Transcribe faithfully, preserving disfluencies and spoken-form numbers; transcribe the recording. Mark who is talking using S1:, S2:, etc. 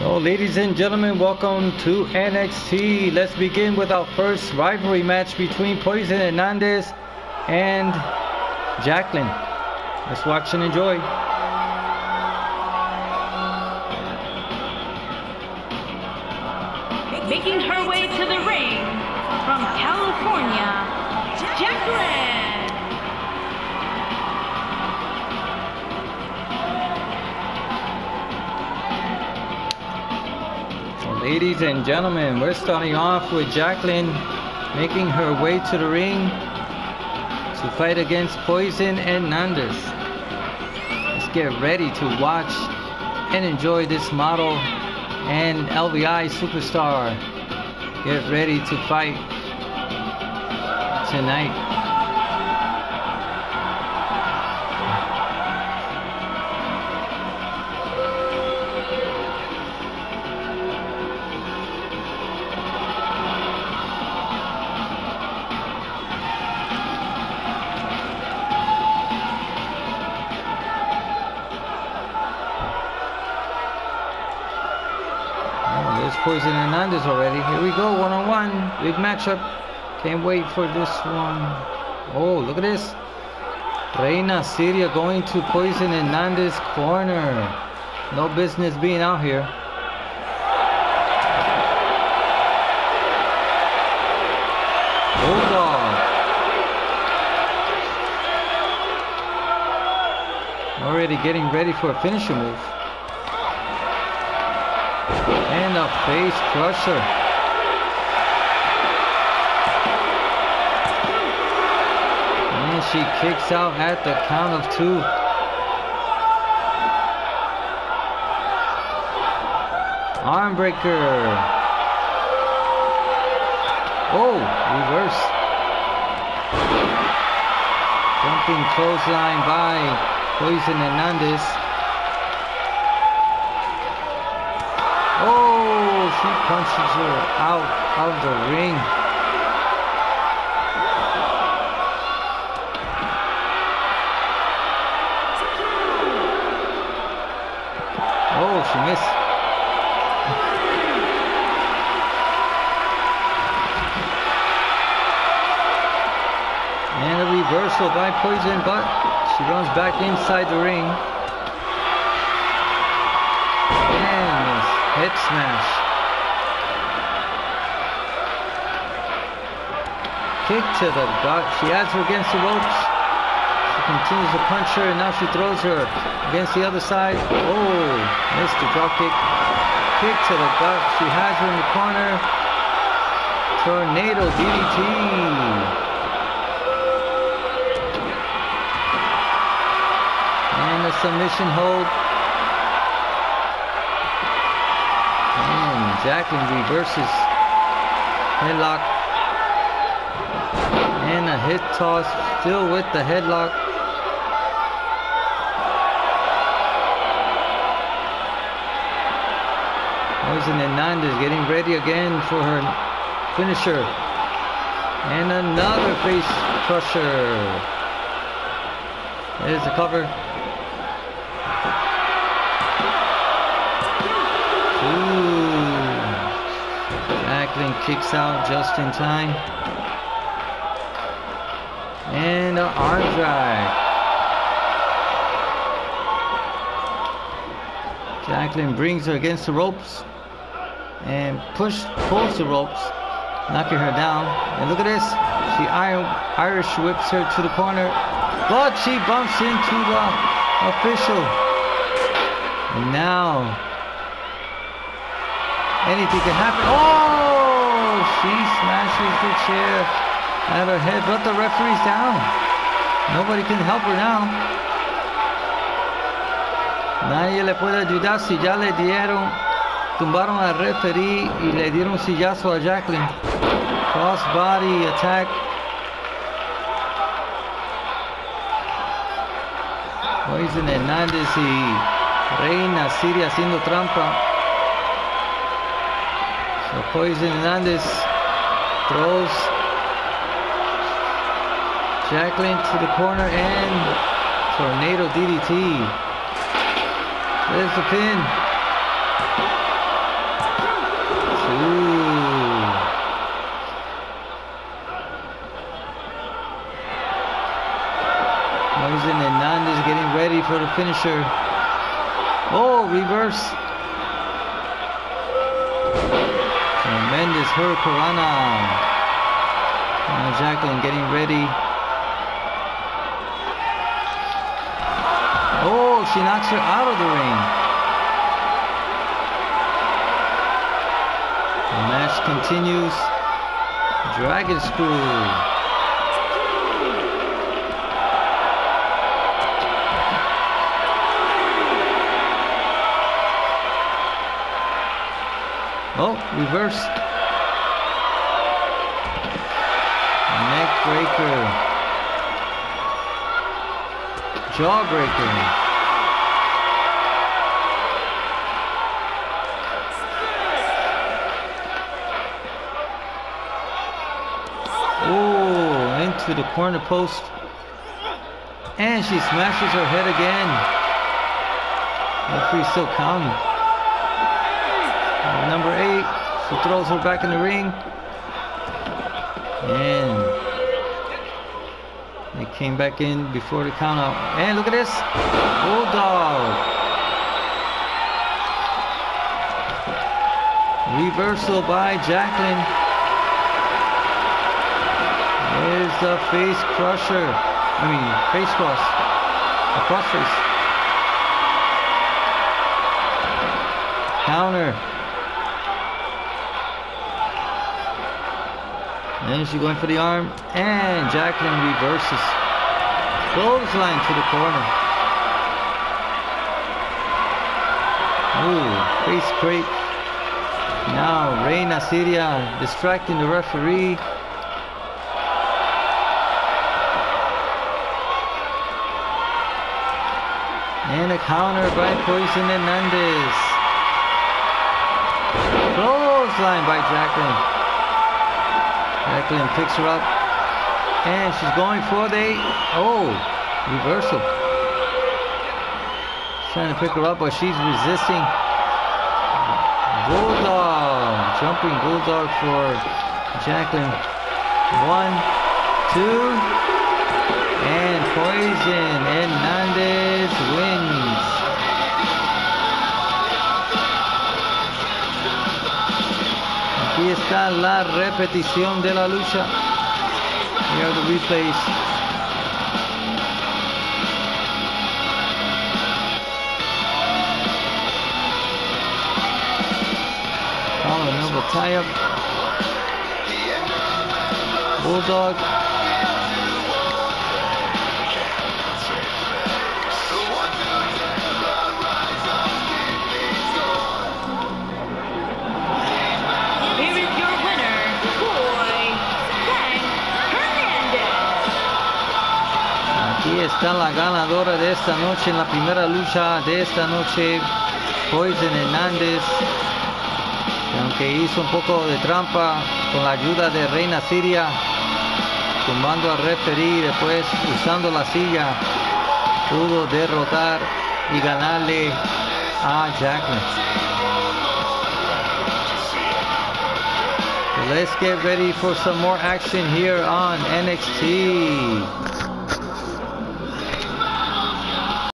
S1: So, ladies and gentlemen, welcome to N X T. Let's begin with our first rivalry match between Poison Hernandez and Jacqueline. Let's watch and enjoy.
S2: Making her way to the ring from California, Jacqueline.
S1: Ladies and gentlemen, we're starting off with Jacqueline making her way to the ring to fight against Poison Hernandez. Let's get ready to watch and enjoy this model and L V I superstar get ready to fight tonight. There's Poison Hernandez already. Here we go, one-on-one. Big matchup. Can't wait for this one. Oh, look at this. Reina Syria going to Poison Hernandez corner. No business being out here. Bulldog. Already getting ready for a finisher move. And a face crusher. And she kicks out at the count of two. Arm breaker. Oh, reverse. Jumping clothesline by Poison Hernandez. Oh, she punches her out of the ring. Oh, she missed. And a reversal by Poison, but she runs back inside the ring. Head smash. Kick to the gut. She has her against the ropes. She continues to punch her, and now she throws her against the other side. Oh, missed the drop kick. Kick to the gut. She has her in the corner. Tornado D D T. And a submission hold. Jacqueline reverses headlock and a hip toss, still with the headlock. Poison Hernandez getting ready again for her finisher, and another face crusher. There's the cover. Ooh. Jacqueline kicks out just in time. And an arm drag. Jacqueline brings her against the ropes and push, pulls the ropes, knocking her down. And look at this. She iron, Irish whips her to the corner, but she bumps into the official. And now anything can happen. Oh, she smashes the chair at her head, but the referee's down. Nobody can help her now. Nadie le puede ayudar si ya le dieron, tumbaron al referee y le dieron sillazo a Jacqueline. Crossbody attack. Poison Hernandez y Reina Syria haciendo trampa. So Poison Hernandez throws Jacqueline to the corner and tornado D D T. There's the pin. finisher. Oh, reverse. Tremendous hurricanrana. Now Jacqueline getting ready. Oh, she knocks her out of the ring. The match continues. Dragon Screw. Oh, reverse. Neck breaker. Jawbreaker. Oh, into the corner post. And she smashes her head again. Referee still counting. Number eight, she throws her back in the ring. And they came back in before the count out. And look at this. Bulldog. Reversal by Jacqueline. There's the face crusher. I mean, face cross. A cross face. Counter. And she's going for the arm, and Jacqueline reverses. Clothesline to the corner. Ooh, face scrape. Now Reina Syria distracting the referee. And a counter by Poison Hernandez. Clothesline by Jacqueline. Jacqueline picks her up, and she's going for the, oh, reversal. She's trying to pick her up, but she's resisting. Bulldog, jumping bulldog for Jacqueline. One, two, and Poison Hernandez wins. Aquí está la repetición de la lucha. Here are the replays. Collar and elbow tie-up. Bulldog. Aquí está la ganadora de esta noche en la primera lucha de esta noche, Poison Hernandez. Aunque hizo un poco de trampa con la ayuda de Reina Syria, tumbando al referee, después usando la silla, pudo derrotar y ganarle a Jacqueline. So let's get ready for some more action here on N X T.